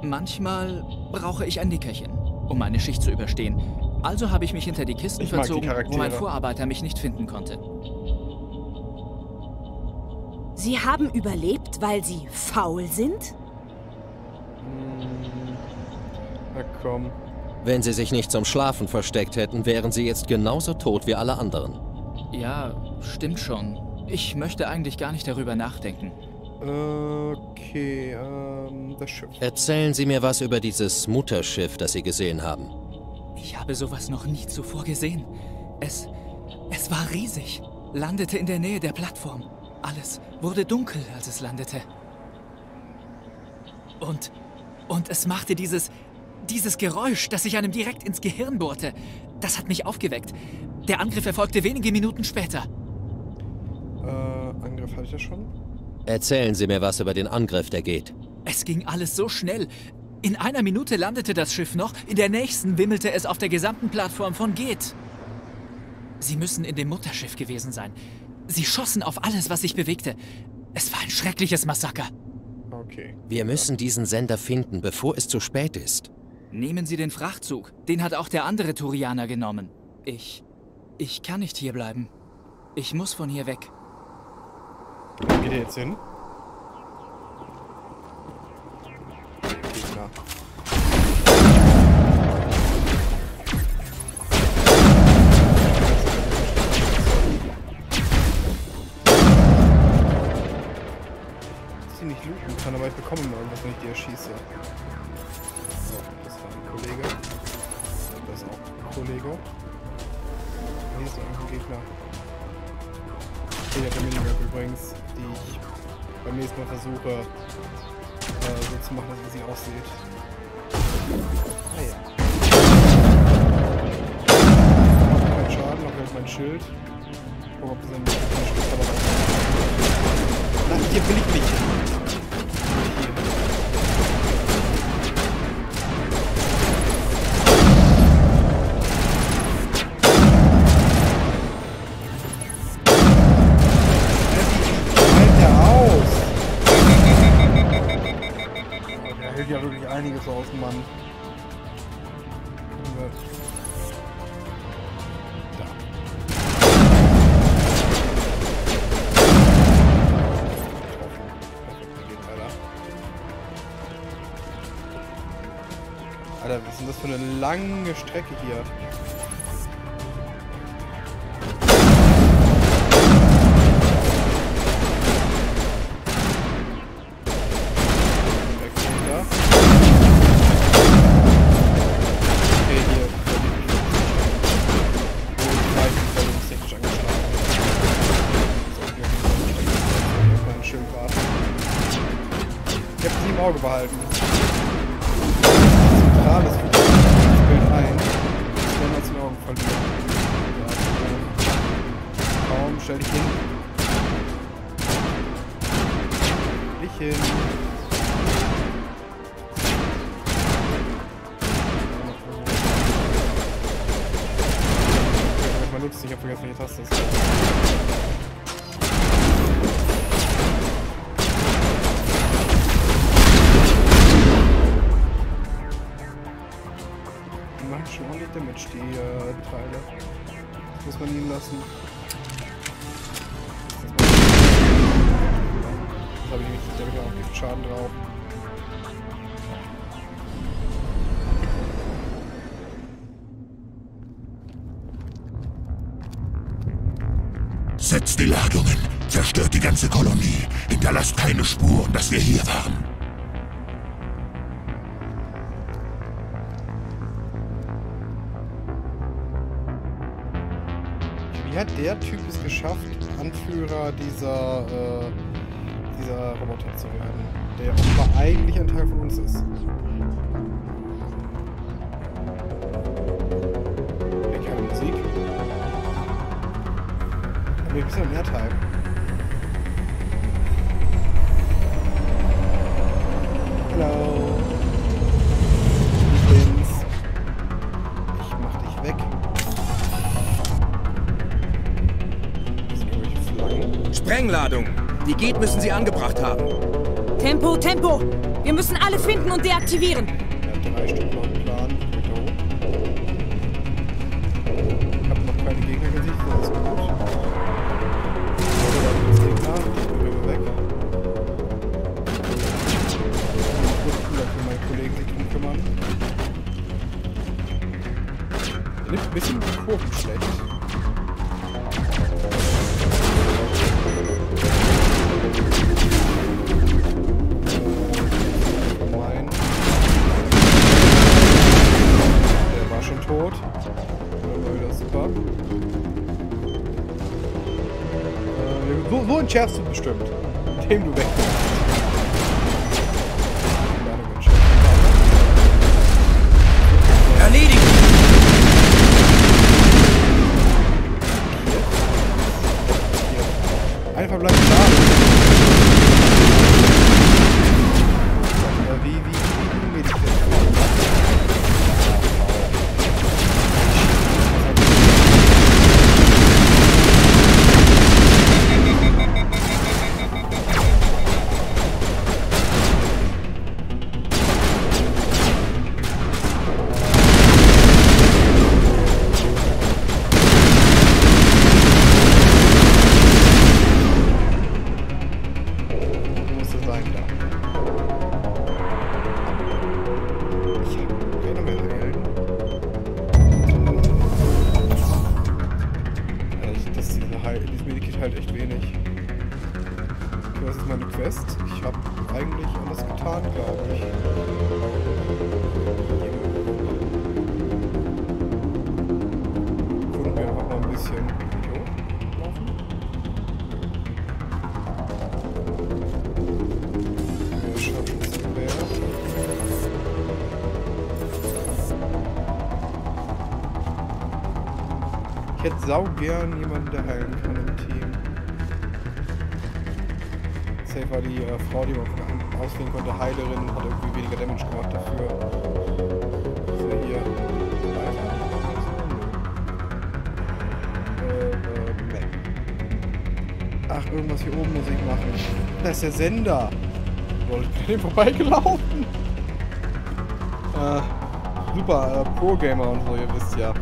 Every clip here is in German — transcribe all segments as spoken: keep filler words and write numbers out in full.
Manchmal brauche ich ein Nickerchen, um meine Schicht zu überstehen. Also habe ich mich hinter die Kisten ich verzogen, die wo mein Vorarbeiter mich nicht finden konnte. Sie haben überlebt, weil Sie faul sind? Hm. Na komm. Wenn Sie sich nicht zum Schlafen versteckt hätten, wären Sie jetzt genauso tot wie alle anderen. Ja, stimmt schon. Ich möchte eigentlich gar nicht darüber nachdenken. Okay, ähm, das Schiff. Erzählen Sie mir was über dieses Mutterschiff, das Sie gesehen haben. Ich habe sowas noch nie zuvor gesehen. Es, es war riesig. Landete in der Nähe der Plattform. Alles wurde dunkel, als es landete. Und, und es machte dieses, dieses Geräusch, das sich einem direkt ins Gehirn bohrte. Das hat mich aufgeweckt. Der Angriff erfolgte wenige Minuten später. Äh, Angriff hatte ich ja schon. Erzählen Sie mir was über den Angriff, der geht. Es ging alles so schnell. In einer Minute landete das Schiff noch, in der nächsten wimmelte es auf der gesamten Plattform von Geth. Sie müssen in dem Mutterschiff gewesen sein. Sie schossen auf alles, was sich bewegte. Es war ein schreckliches Massaker. Okay. Wir müssen diesen Sender finden, bevor es zu spät ist. Nehmen Sie den Frachtzug. Den hat auch der andere Turianer genommen. Ich... Ich kann nicht hier bleiben. Ich muss von hier weg. Wo geht er jetzt hin? Gegner. Dass ich nicht looten kann, aber ich bekomme immer irgendwas, wenn ich die erschieße. So, das war ein Kollege. Das ist auch ein Kollege. Hier ist noch ein Gegner. Ich habe eine Minimap übrigens, die ich beim nächsten Mal versuche äh, so zu machen, dass sie aussieht. Ah ja. Macht keinen Schaden, auch mit meinem Schild. Guck, ob das ein Stück aber was. Nein, hier will ich nicht hin. Ja, wirklich einiges aus, Mann. Da. Alter, was ist denn das für eine lange Strecke hier? Auge behalten. Zentral ist für das Bild ein. Ich werde uns in den Augen verlieren. Ja, komm, stell dich hin. Dich hin. Ich mal nutzen, ich hab vergessen, welche Taste ist. Schon ordentlich Damage, die äh, Teile. Das muss man liegen lassen. Das habe ich nicht, da habe ich auch viel Schaden drauf. Setzt die Ladungen, zerstört die ganze Kolonie, hinterlasst keine Spuren, dass wir hier waren. Wie hat der Typ es geschafft, Anführer dieser, äh, dieser Roboter zu werden? Der offenbar eigentlich ein Teil von uns ist. Ja, keine Musik. Aber wir müssen mehr Teil. Hallo. Ich bin's. Ich mach dich weg. Sprengladung. Die Geth müssen sie angebracht haben. Tempo, Tempo! Wir müssen alle finden und deaktivieren. Er hat drei Stück noch im Plan. Ich habe noch keine Gegner gesehen, das ist gut. Das Gegner, ich bin weg. Da können meine Kollegen sich drum kümmern. Er nimmt ein bisschen die Kurven schlecht. Tot. Wieder super. Äh, so, so entschärfst du bestimmt, indem du weg bist. Erledigt! Einfach bleiben da. Wie, wie, wie, wie, wie, halt echt wenig. Okay, was ist meine Quest? Ich habe eigentlich alles getan, glaube ich. Gucken wir einfach mal ein bisschen laufen. Wir schaffen es mehr. Ich hätte sau gern jemanden, der heilen kann im Team. Safe war die äh, Frau, die man auswählen konnte, Heilerin, hat irgendwie weniger Damage gemacht dafür. So hier. Äh, äh, nee. Ach, irgendwas hier oben muss ich machen. Das ist der Sender. Lol, ich bin an dem vorbeigelaufen. Äh, super, äh, Pro-Gamer und so, ihr wisst ja.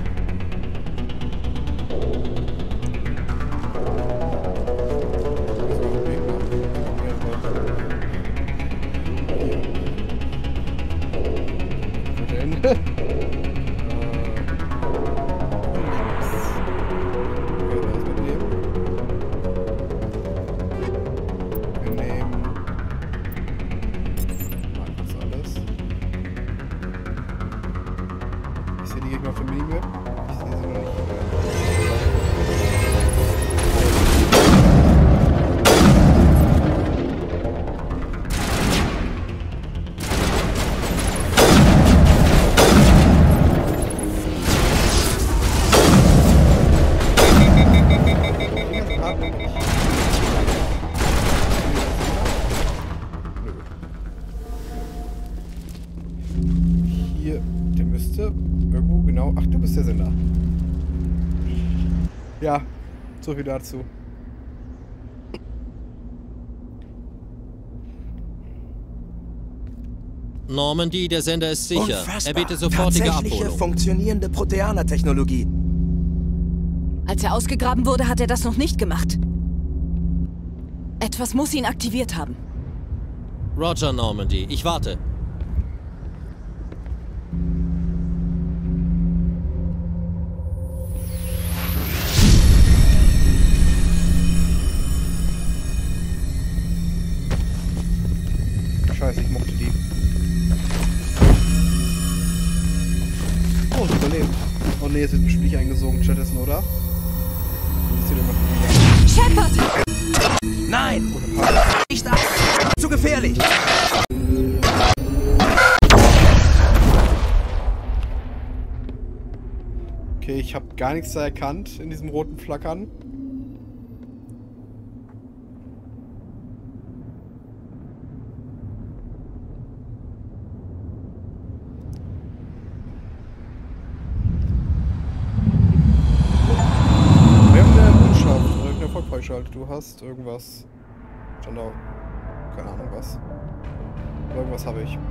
Hier, der müsste irgendwo genau... Ach, du bist der Sender. Ja, so viel dazu. Normandy, der Sender ist sicher. Unfassbar. Er bietet sofortige Tatsächliche, Abholung. funktionierende Proteaner-Technologie. Als er ausgegraben wurde, hat er das noch nicht gemacht. Etwas muss ihn aktiviert haben. Roger, Normandy. Ich warte. Scheiße, ich mochte die. Oh, sie überlebt. Oh ne, jetzt wird bestimmt nicht eingesogen stattdessen, oder? Shepard! Nein! Nicht ab! Zu gefährlich! Okay, ich habe gar nichts da erkannt in diesem roten Flackern. Du hast irgendwas. Stand da. Keine Ahnung was. Irgendwas habe ich.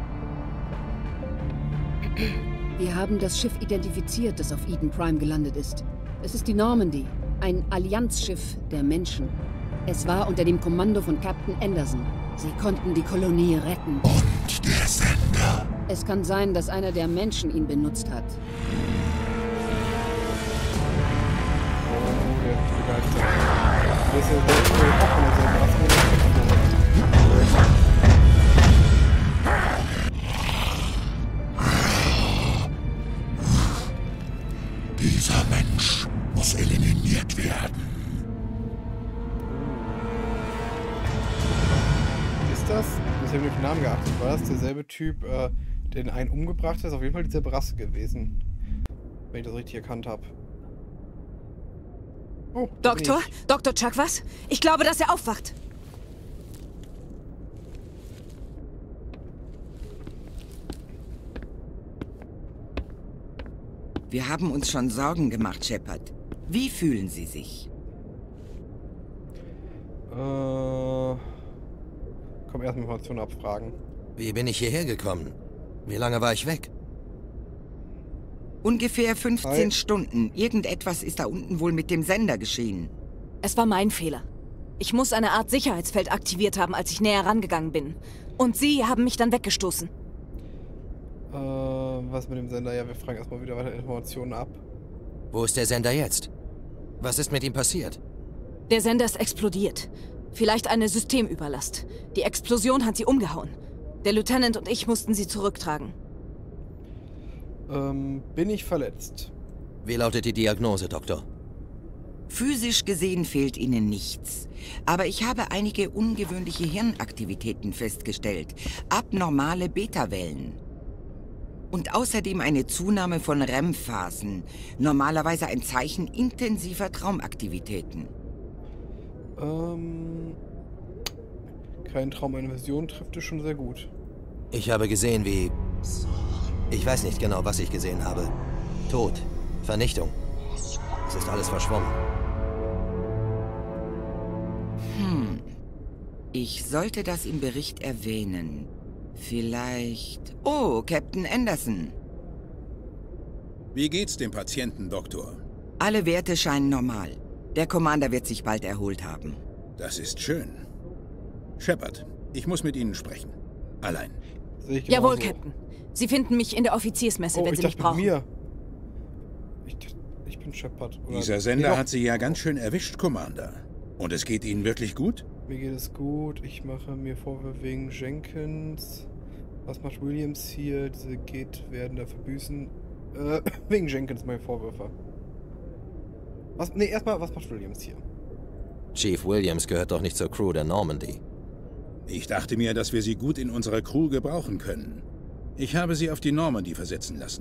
Wir haben das Schiff identifiziert, das auf Eden Prime gelandet ist. Es ist die Normandy, ein Allianzschiff der Menschen. Es war unter dem Kommando von Captain Anderson. Sie konnten die Kolonie retten. Und der Sender. Es kann sein, dass einer der Menschen ihn benutzt hat. Okay, begeistert. Das ist ja sehr cool. Auch von derselben Rasse. Dieser Mensch muss eliminiert werden. Ist das? Ich habe auf den Namen geachtet. War das derselbe Typ, äh, der den einen umgebracht hat? Das ist auf jeden Fall dieselbe Rasse gewesen. Wenn ich das richtig erkannt habe. Oh, Doktor? Doktor Chuck, was? Ich glaube, dass er aufwacht. Wir haben uns schon Sorgen gemacht, Shepard. Wie fühlen Sie sich? Äh. Komm, erstmal Informationen abfragen. Wie bin ich hierher gekommen? Wie lange war ich weg? Ungefähr fünfzehn Hi. Stunden. Irgendetwas ist da unten wohl mit dem Sender geschehen. Es war mein Fehler. Ich muss eine Art Sicherheitsfeld aktiviert haben, als ich näher rangegangen bin. Und Sie haben mich dann weggestoßen. Äh, was mit dem Sender? Ja, wir fragen erstmal wieder weiter Informationen ab. Wo ist der Sender jetzt? Was ist mit ihm passiert? Der Sender ist explodiert. Vielleicht eine Systemüberlast. Die Explosion hat sie umgehauen. Der Lieutenant und ich mussten sie zurücktragen. Ähm, bin ich verletzt? Wie lautet die Diagnose, Doktor? Physisch gesehen fehlt Ihnen nichts. Aber ich habe einige ungewöhnliche Hirnaktivitäten festgestellt. Abnormale Beta-Wellen. Und außerdem eine Zunahme von R E M-Phasen. Normalerweise ein Zeichen intensiver Traumaktivitäten. Ähm... Kein Traum, eine Vision trifft es schon sehr gut. Ich habe gesehen, wie... Ich weiß nicht genau, was ich gesehen habe. Tod. Vernichtung. Es ist alles verschwommen. Hm. Ich sollte das im Bericht erwähnen. Vielleicht... Oh, Captain Anderson. Wie geht's dem Patienten, Doktor? Alle Werte scheinen normal. Der Commander wird sich bald erholt haben. Das ist schön. Shepard, ich muss mit Ihnen sprechen. Allein. Sehe ich Jawohl, genauso. Captain. Sie finden mich in der Offiziersmesse, Oh, wenn ich Sie mich dachte mit brauchen. mir. Ich, dachte, ich bin Shepard. Oder Dieser nee, Sender doch. hat Sie ja ganz schön erwischt, Commander. Und es geht Ihnen wirklich gut? Mir geht es gut. Ich mache mir Vorwürfe wegen Jenkins. Was macht Williams hier? Diese geht werden dafür büßen. Äh, wegen Jenkins meine Vorwürfe. Was? Nee, erstmal, was macht Williams hier? Chief Williams gehört doch nicht zur Crew der Normandy. Ich dachte mir, dass wir Sie gut in unserer Crew gebrauchen können. Ich habe Sie auf die Normandy versetzen lassen.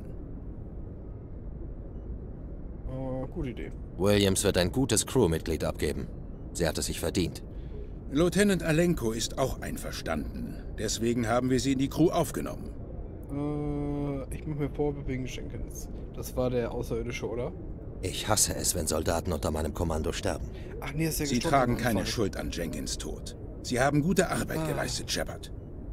Oh, gute Idee. Williams wird ein gutes Crewmitglied abgeben. Sie hat es sich verdient. Lieutenant Alenko ist auch einverstanden. Deswegen haben wir Sie in die Crew aufgenommen. Äh, ich mache mir Vorwürfe wegen Jenkins. Das war der Außerirdische, oder? Ich hasse es, wenn Soldaten unter meinem Kommando sterben. Ach nee, ist ja Sie gestorben tragen am keine Anfang. Schuld an Jenkins Tod. Sie haben gute Arbeit Ah. geleistet, Shepard.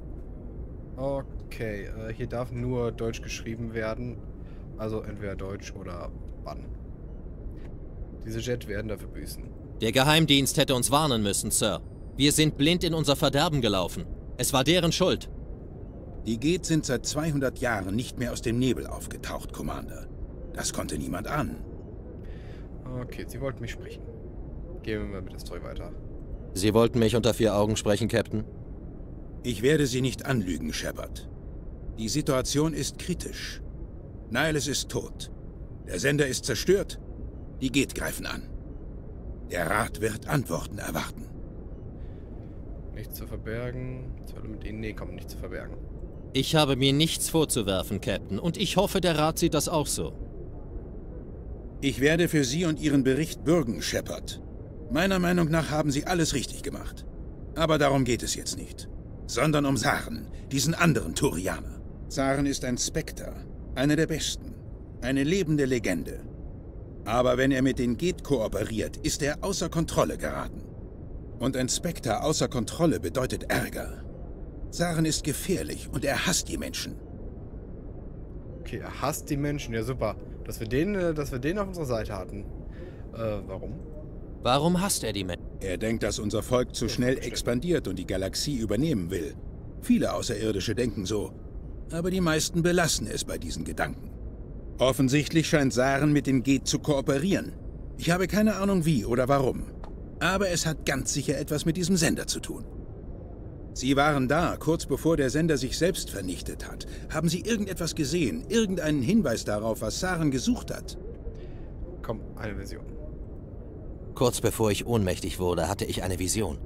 Okay, äh, hier darf nur Deutsch geschrieben werden. Also entweder Deutsch oder Bann. Diese Jet werden dafür büßen. Der Geheimdienst hätte uns warnen müssen, Sir. Wir sind blind in unser Verderben gelaufen. Es war deren Schuld. Die Geth sind seit zweihundert Jahren nicht mehr aus dem Nebel aufgetaucht, Commander. Das konnte niemand ahnen. Okay, Sie wollten mich sprechen. Gehen wir mal mit der Story weiter. Sie wollten mich unter vier Augen sprechen, Captain? Ich werde Sie nicht anlügen, Shepard. Die Situation ist kritisch. Niles ist tot. Der Sender ist zerstört. Die Geth greifen an. Der Rat wird Antworten erwarten. Nichts zu verbergen. Soll mit Ihnen? Nee, komm, nichts zu verbergen. Ich habe mir nichts vorzuwerfen, Captain, und ich hoffe, der Rat sieht das auch so. Ich werde für Sie und Ihren Bericht bürgen, Shepard. Meiner Meinung nach haben Sie alles richtig gemacht. Aber darum geht es jetzt nicht. Sondern um Saren, diesen anderen Turianer. Saren ist ein Spectre, einer der besten. Eine lebende Legende. Aber wenn er mit den Geth kooperiert, ist er außer Kontrolle geraten. Und ein Spectre außer Kontrolle bedeutet Ärger. Saren ist gefährlich und er hasst die Menschen. Okay, er hasst die Menschen. Ja, super. Dass wir den, äh, dass wir den auf unserer Seite hatten. Äh, warum? Warum hasst er die Menschen? Er denkt, dass unser Volk zu schnell expandiert und die Galaxie übernehmen will. Viele Außerirdische denken so. Aber die meisten belassen es bei diesen Gedanken. Offensichtlich scheint Saren mit den Geth zu kooperieren. Ich habe keine Ahnung wie oder warum. Aber es hat ganz sicher etwas mit diesem Sender zu tun. Sie waren da, kurz bevor der Sender sich selbst vernichtet hat. Haben Sie irgendetwas gesehen? Irgendeinen Hinweis darauf, was Saren gesucht hat? Komm, eine Vision. Kurz bevor ich ohnmächtig wurde, hatte ich eine Vision.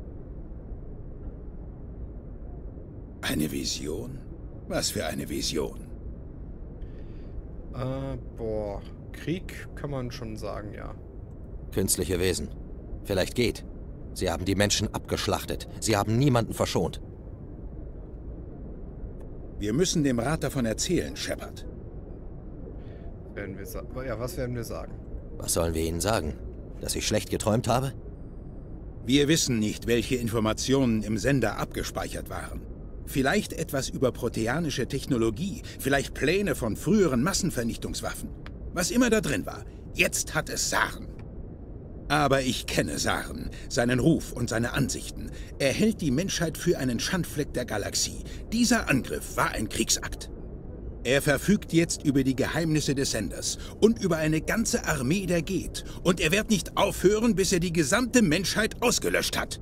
Eine Vision? Was für eine Vision? Äh, boah. Krieg kann man schon sagen, ja. Künstliche Wesen. Vielleicht geht. Sie haben die Menschen abgeschlachtet. Sie haben niemanden verschont. Wir müssen dem Rat davon erzählen, Shepard. Werden wir sa- ja, was werden wir sagen? Was sollen wir ihnen sagen? Dass ich schlecht geträumt habe? Wir wissen nicht, welche Informationen im Sender abgespeichert waren. Vielleicht etwas über proteanische Technologie, vielleicht Pläne von früheren Massenvernichtungswaffen. Was immer da drin war, jetzt hat es Saren. Aber ich kenne Saren, seinen Ruf und seine Ansichten. Er hält die Menschheit für einen Schandfleck der Galaxie. Dieser Angriff war ein Kriegsakt. Er verfügt jetzt über die Geheimnisse des Senders und über eine ganze Armee der Geth. Und er wird nicht aufhören, bis er die gesamte Menschheit ausgelöscht hat.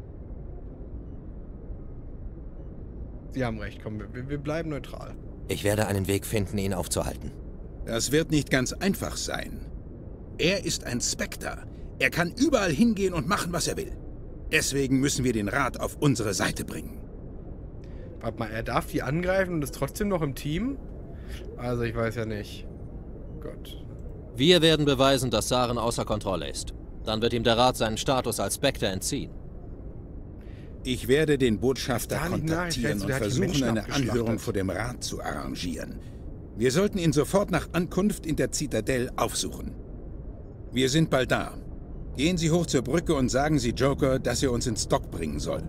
Sie haben recht, komm, wir, wir bleiben neutral. Ich werde einen Weg finden, ihn aufzuhalten. Das wird nicht ganz einfach sein. Er ist ein Spectre. Er kann überall hingehen und machen, was er will. Deswegen müssen wir den Rat auf unsere Seite bringen. Warte mal, er darf die angreifen und ist trotzdem noch im Team? Also ich weiß ja nicht. Gott. Wir werden beweisen, dass Saren außer Kontrolle ist. Dann wird ihm der Rat seinen Status als Spectre entziehen. Ich werde den Botschafter Gar nicht kontaktieren nach, und der hat die versuchen, Menschen eine abgeschlachtet. Anhörung vor dem Rat zu arrangieren. Wir sollten ihn sofort nach Ankunft in der Zitadelle aufsuchen. Wir sind bald da. Gehen Sie hoch zur Brücke und sagen Sie Joker, dass er uns ins Dock bringen soll.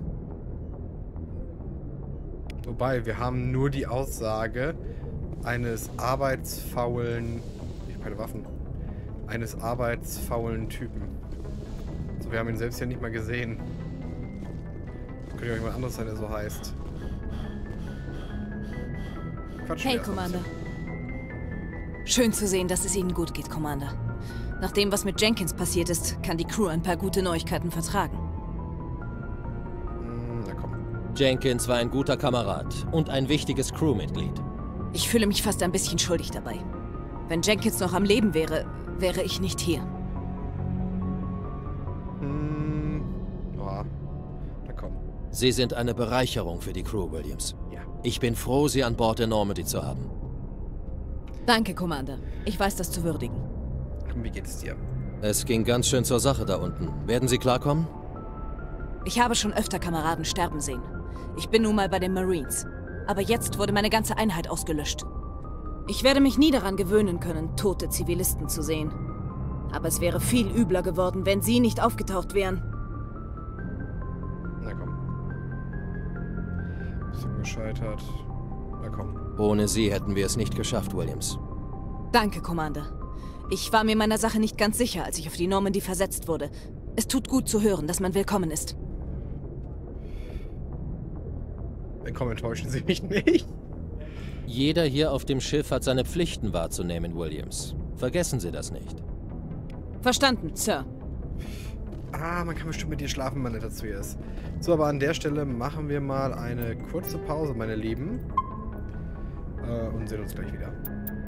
Wobei, wir haben nur die Aussage eines arbeitsfaulen... Ich habe keine Waffen. Eines arbeitsfaulen Typen. So, wir haben ihn selbst ja nicht mal gesehen. Könnte ja auch jemand anderes sein, der so heißt. Quatsch, Hey, wer ist Commander. Schön zu sehen, dass es Ihnen gut geht, Commander. Nach dem, was mit Jenkins passiert ist, kann die Crew ein paar gute Neuigkeiten vertragen. Hm, na komm. Jenkins war ein guter Kamerad und ein wichtiges Crewmitglied. Ich fühle mich fast ein bisschen schuldig dabei. Wenn Jenkins noch am Leben wäre, wäre ich nicht hier. Hm, ja. Na komm. Sie sind eine Bereicherung für die Crew, Williams. Ja. Ich bin froh, Sie an Bord der Normandy zu haben. Danke, Commander. Ich weiß das zu würdigen. Wie geht es dir? Es ging ganz schön zur Sache da unten. Werden Sie klarkommen? Ich habe schon öfter Kameraden sterben sehen. Ich bin nun mal bei den Marines. Aber jetzt wurde meine ganze Einheit ausgelöscht. Ich werde mich nie daran gewöhnen können, tote Zivilisten zu sehen. Aber es wäre viel übler geworden, wenn Sie nicht aufgetaucht wären. Na komm. Bisschen gescheitert. Na komm. Ohne Sie hätten wir es nicht geschafft, Williams. Danke, Commander. Ich war mir meiner Sache nicht ganz sicher, als ich auf die Normandy versetzt wurde. Es tut gut zu hören, dass man willkommen ist. Dann komm, enttäuschen Sie mich nicht. Jeder hier auf dem Schiff hat seine Pflichten wahrzunehmen, Williams. Vergessen Sie das nicht. Verstanden, Sir. Ah, man kann bestimmt mit dir schlafen, wenn man netter zu ihr ist. So, aber an der Stelle machen wir mal eine kurze Pause, meine Lieben. Äh, und sehen uns gleich wieder.